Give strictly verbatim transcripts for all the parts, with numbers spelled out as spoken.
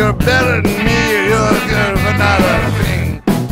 you're better than me, you're good for another thing.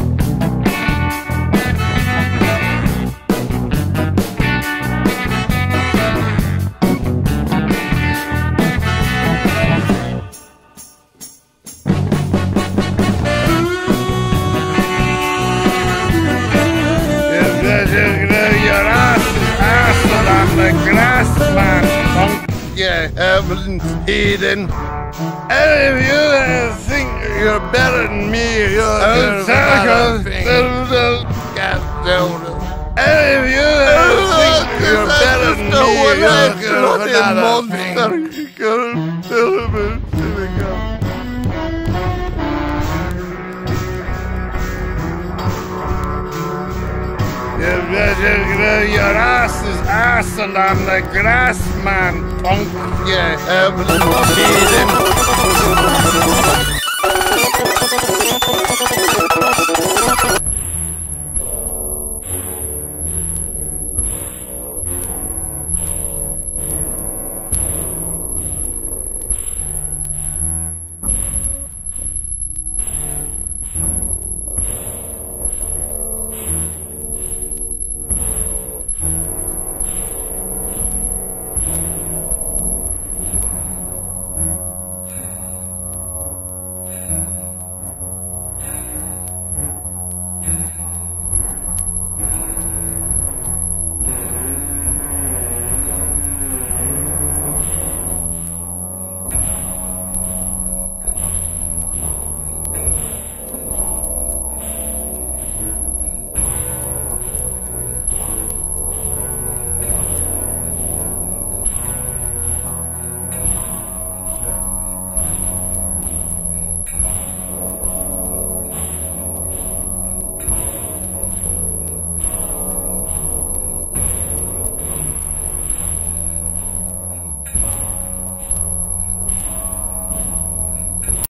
Your ass is acid on the grass, man. Punk, yeah, Evelyn Eden. And if you uh, think you're better than me, you're good for another thing. And if you uh, think you're better than me, you're good for another thing. Your ass is acid on the grass, man. Punk, yeah, Evelyn Eden.